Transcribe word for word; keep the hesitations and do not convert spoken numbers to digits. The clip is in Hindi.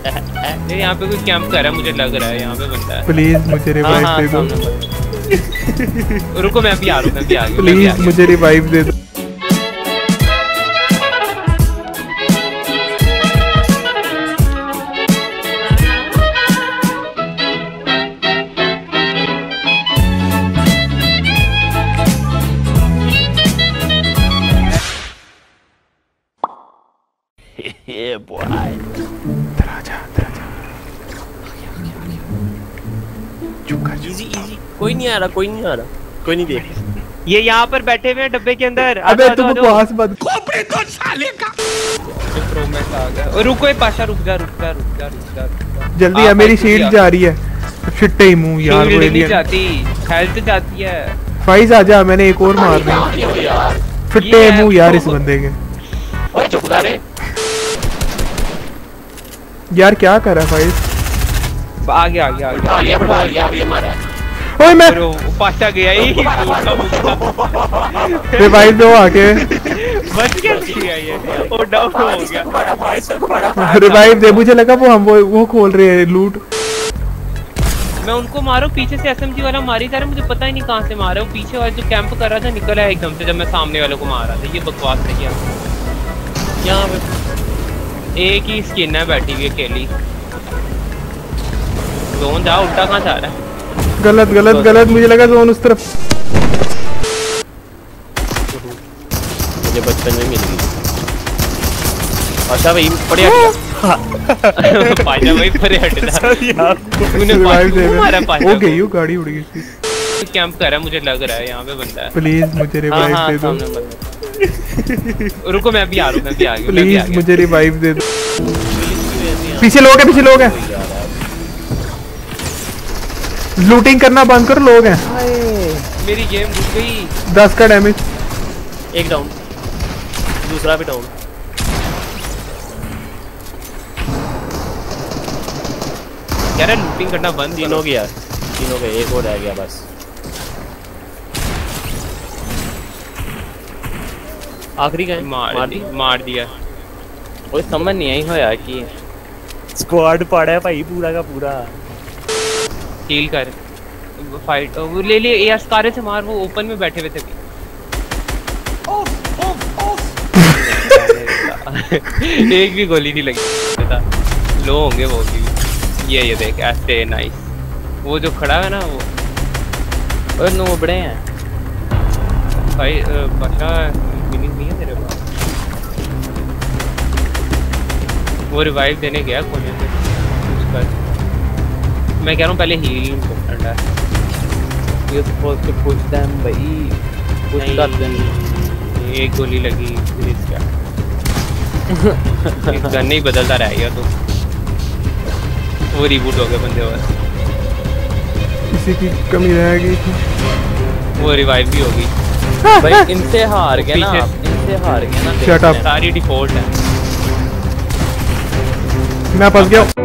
ये यहाँ पे कोई कैंप कर रहा है, मुझे लग रहा है यहाँ पे बंदा है। प्लीज मुझे रिवाइव दे दो। रुको मैं भी आ रहा हूँ, मैं भी आ गया। प्लीज मुझे रिवाइव दे दो। Yeah, boy. दराजा दराजा चुप कर। इजी इजी, कोई नहीं आ रहा, कोई नहीं आ रहा, कोई नहीं देख। ये यहाँ पर बैठे हुए हैं डब्बे के अंदर। अबे तुम बकवास मत खोपड़ी तो साले का। प्रो मैक्स आ गया। और रुको ये पाशा, रुक जा रुक जा रुक जा रुक जा जल्दी है, मेरी शील्ड जा रही है। शिट ही मुंह यार, वो नहीं जाती, हेल्थ जाती है। फाइज आजा, मैंने एक और मार दी। फिट्टे मुंह यार इस बंदे के। ओए चुप कर रे यार, क्या कर रहा है फाइज? आ गया आ गया आ गया। ये बड़ा ये ये मारा। ओए मैं पाशा गया ही। रिवाइव दो आके। बच गया ये, ओ डाउन हो गया। रिवाइव दे, मुझे लगा वो हम वो वो खोल रहे हैं लूट। मैं उनको मारो, पीछे से एसएमजी वाला मारी जा रहा है, मुझे पता ही नहीं कहां से मारा। वो पीछे वाला जो कैंप कर रहा था निकल आया एकदम से जब मैं सामने वाले को मार रहा था। ये बकवास है क्या? यहाँ पे एक ही स्किन है बैठी हुई अकेली। जोन जा, उल्टा कहाँ जा रहा है? गलत गलत गलत, मुझे लगा जोन उस तरफ। मुझे बचपन में मिल गई। अच्छा भाई बढ़िया किया। पाजा भाई परे हट जा यार। तूने मारा पाजा। हो गई, वो गाड़ी उड़ गई थी। कैंप कर रहा है, मुझे लग रहा है यहाँ पे बंदा है। प्लीज मुझे रिवाइव दे दो। रुको मैं भी आ रहा हूँ, मैं भी आ गया। प्लीज मुझे रिवाइव दे दो। पीछे लोग हैं, पीछे लोग हैं। लूटिंग करना बंद करो, लोग हैं। मेरी गेम रुक गई। दस का डैमेज। एक डाउन, दूसरा भी डाउन। यार लूटिंग करना बंद। तीन हो गया, तीन हो गए, एक और रह गया बस। आखिरी का मार, मार, दी, मार दिया। कोई समझ नहीं आई होया कि स्क्वाड पड़ा है भाई पूरा का पूरा। हील कर, फाइट वो ले ले। यार स्कारे से मार, वो ओपन में बैठे हुए थे। एक भी गोली नहीं लगी। लो होंगे वो भी। ये ये देख ऐसे नाइस। वो जो खड़ा है ना वो, और नो बड़े हैं भाई। पाशा मिनिंग नहीं है तेरे पास? वो रिवाइव देने गया कोने पे उसका। मैं कह रहा हूँ पहले हील करना है। You suppose to push them भाई, पुश कर देम। एक गोली लगी फिर इसका गन नहीं बदलता रह गया तो वो रिबूट हो गया बंदे। और किसी की कमी रहेगी, वो रिवाइव भी होगी। भाई इनसे हार गए ना, इनसे हार गए ना। शट अप, सारी डिफॉल्ट है। मैं फंस गया।